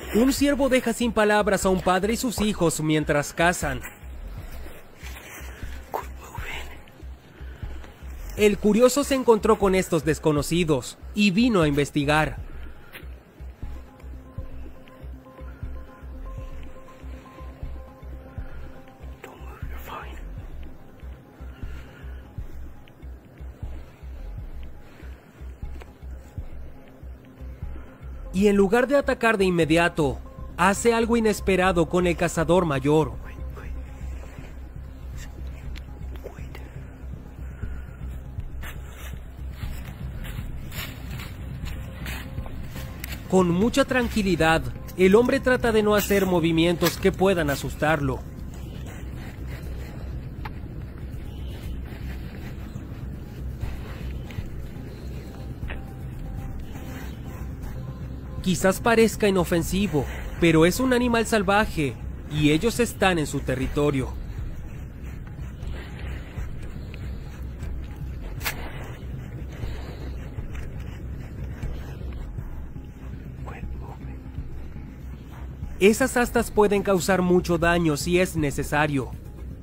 Un ciervo deja sin palabras a un padre y sus hijos mientras cazan. El curioso se encontró con estos desconocidos y vino a investigar. Y en lugar de atacar de inmediato, hace algo inesperado con el cazador mayor. Con mucha tranquilidad, el hombre trata de no hacer movimientos que puedan asustarlo. Quizás parezca inofensivo, pero es un animal salvaje y ellos están en su territorio. Esas astas pueden causar mucho daño si es necesario.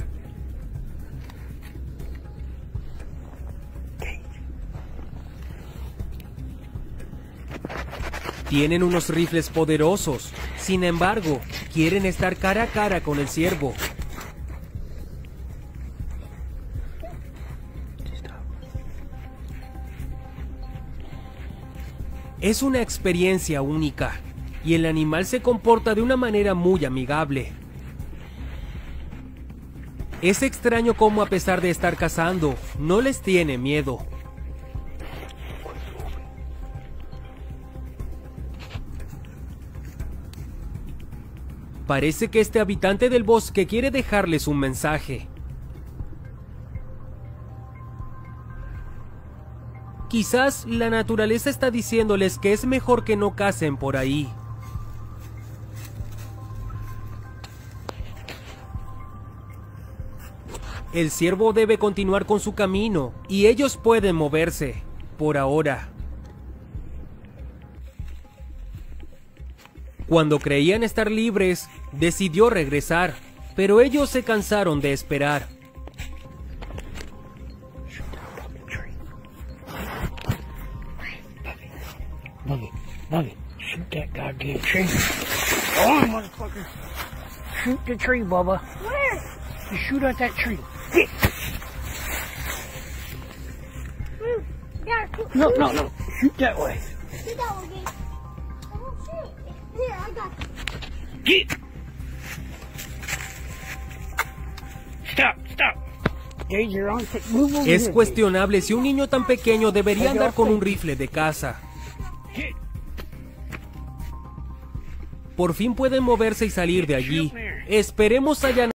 Tienen unos rifles poderosos, sin embargo, quieren estar cara a cara con el ciervo. Es una experiencia única, y el animal se comporta de una manera muy amigable. Es extraño cómo, a pesar de estar cazando, no les tiene miedo. Parece que este habitante del bosque quiere dejarles un mensaje. Quizás la naturaleza está diciéndoles que es mejor que no cacen por ahí. El ciervo debe continuar con su camino y ellos pueden moverse, por ahora. Cuando creían estar libres, decidió regresar, pero ellos se cansaron de esperar. Buggy, shoot that goddamn tree. Go on, motherfucker. Shoot the tree, Bubba. Where? You shoot at that tree. Get. Yeah, No. Shoot that way. shoot that one, Gabe. I won't shoot. Here, I got you. Get. Stop. Gage, you're on. Move over Es here, cuestionable si un niño tan pequeño debería andar con un rifle de caza. Gage. Por fin pueden moverse y salir de allí. Esperemos hayan